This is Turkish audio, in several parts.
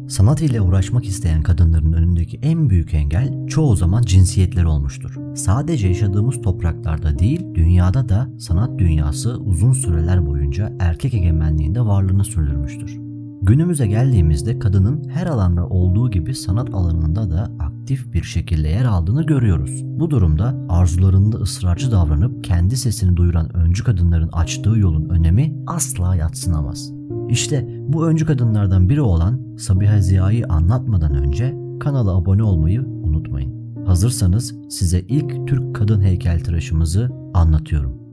Sanat ile uğraşmak isteyen kadınların önündeki en büyük engel çoğu zaman cinsiyetleri olmuştur. Sadece yaşadığımız topraklarda değil, dünyada da sanat dünyası uzun süreler boyunca erkek egemenliğinde varlığını sürdürmüştür. Günümüze geldiğimizde kadının her alanda olduğu gibi sanat alanında da aktif bir şekilde yer aldığını görüyoruz. Bu durumda arzularında ısrarcı davranıp kendi sesini duyuran öncü kadınların açtığı yolun önemi asla yadsınamaz. İşte bu öncü kadınlardan biri olan Sabiha Ziya'yı anlatmadan önce kanala abone olmayı unutmayın. Hazırsanız size ilk Türk kadın heykeltıraşımızı anlatıyorum.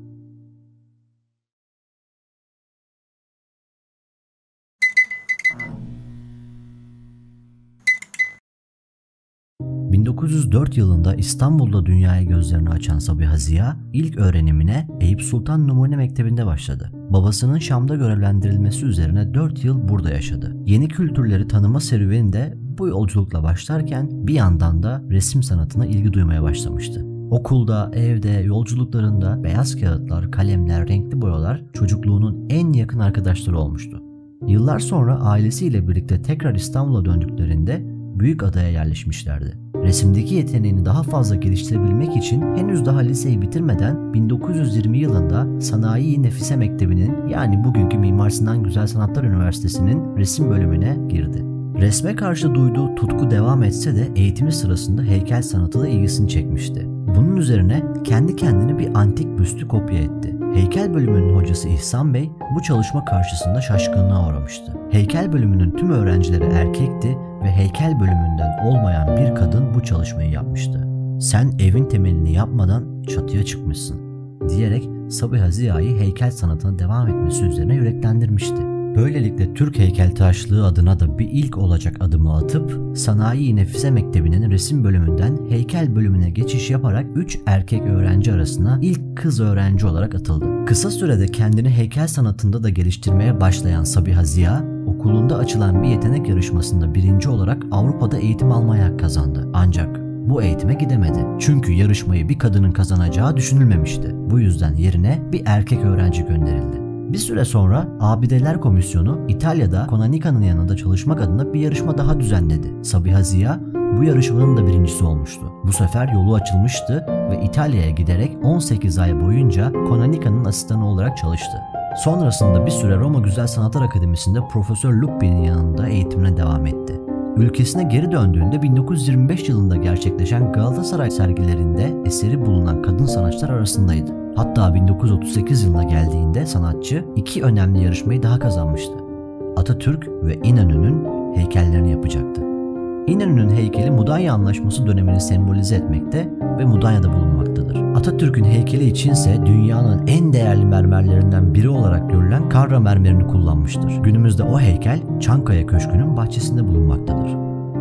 ...1904 yılında İstanbul'da dünyaya gözlerini açan Sabiha Ziya, ilk öğrenimine Eyüp Sultan Numune Mektebi'nde başladı. Babasının Şam'da görevlendirilmesi üzerine 4 yıl burada yaşadı. Yeni kültürleri tanıma serüveni de bu yolculukla başlarken bir yandan da resim sanatına ilgi duymaya başlamıştı. Okulda, evde, yolculuklarında beyaz kağıtlar, kalemler, renkli boyalar çocukluğunun en yakın arkadaşları olmuştu. Yıllar sonra ailesiyle birlikte tekrar İstanbul'a döndüklerinde Büyükada'ya yerleşmişlerdi. Resimdeki yeteneğini daha fazla geliştirebilmek için henüz daha liseyi bitirmeden 1920 yılında Sanayi Nefise Mektebi'nin, yani bugünkü Mimar Sinan Güzel Sanatlar Üniversitesi'nin resim bölümüne girdi. Resme karşı duyduğu tutku devam etse de eğitimi sırasında heykel sanatı da ilgisini çekmişti. Bunun üzerine kendi kendine bir antik büstü kopya etti. Heykel bölümünün hocası İhsan Bey bu çalışma karşısında şaşkınlığa uğramıştı. Heykel bölümünün tüm öğrencileri erkekti ve heykel bölümünden olmayan bir kadın bu çalışmayı yapmıştı. "Sen evin temelini yapmadan çatıya çıkmışsın," diyerek Sabiha Ziya'yı heykel sanatına devam etmesi üzerine yüreklendirmişti. Böylelikle Türk heykeltıraşlığı adına da bir ilk olacak adımı atıp Sanayi Nefise Mektebi'nin resim bölümünden heykel bölümüne geçiş yaparak 3 erkek öğrenci arasına ilk kız öğrenci olarak atıldı. Kısa sürede kendini heykel sanatında da geliştirmeye başlayan Sabiha Ziya, okulunda açılan bir yetenek yarışmasında birinci olarak Avrupa'da eğitim almaya hak kazandı. Ancak bu eğitime gidemedi. Çünkü yarışmayı bir kadının kazanacağı düşünülmemişti. Bu yüzden yerine bir erkek öğrenci gönderildi. Bir süre sonra Abideler Komisyonu İtalya'da Konanika'nın yanında çalışmak adına bir yarışma daha düzenledi. Sabiha Ziya bu yarışmanın da birincisi olmuştu. Bu sefer yolu açılmıştı ve İtalya'ya giderek 18 ay boyunca Konanika'nın asistanı olarak çalıştı. Sonrasında bir süre Roma Güzel Sanatlar Akademisi'nde Profesör Luppi'nin yanında eğitimine devam etti. Ülkesine geri döndüğünde 1925 yılında gerçekleşen Galatasaray sergilerinde eseri bulunan kadın sanatçılar arasındaydı. Hatta 1938 yılına geldiğinde sanatçı 2 önemli yarışmayı daha kazanmıştı. Atatürk ve İnönü'nün heykellerini yapacaktı. İnönü'nün heykeli Mudanya Anlaşması dönemini sembolize etmekte ve Mudanya'da bulunmaktadır. Atatürk'ün heykeli içinse dünyanın en değerli mermerlerinden biri olarak görülen Carrara mermerini kullanmıştır. Günümüzde o heykel Çankaya Köşkü'nün bahçesinde bulunmaktadır.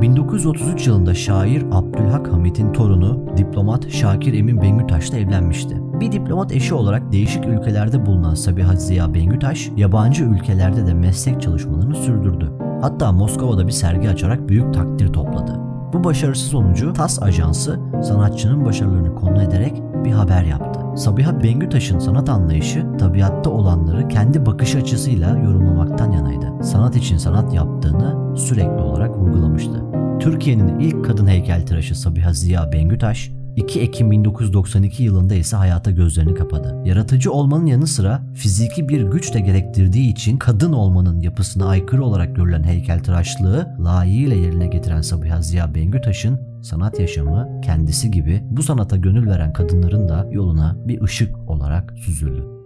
1933 yılında şair Abdülhak Hamit'in torunu diplomat Şakir Emin Bengütaş'la evlenmişti. Bir diplomat eşi olarak değişik ülkelerde bulunan Sabiha Ziya Bengütaş, yabancı ülkelerde de meslek çalışmalarını sürdürdü. Hatta Moskova'da bir sergi açarak büyük takdir topladı. Bu başarısı sonucu TAS Ajansı sanatçının başarılarını konu ederek bir haber yaptı. Sabiha Bengütaş'ın sanat anlayışı tabiatta olanları kendi bakış açısıyla yorumlamaktan yanaydı. Sanat için sanat yaptığını sürekli olarak vurgulamıştı. Türkiye'nin ilk kadın heykeltıraşı Sabiha Ziya Bengütaş, 2 Ekim 1992 yılında ise hayata gözlerini kapadı. Yaratıcı olmanın yanı sıra fiziki bir güç de gerektirdiği için kadın olmanın yapısına aykırı olarak görülen heykeltıraşlığı layığıyla yerine getiren Sabiha Ziya Bengütaş'ın sanat yaşamı kendisi gibi bu sanata gönül veren kadınların da yoluna bir ışık olarak süzüldü.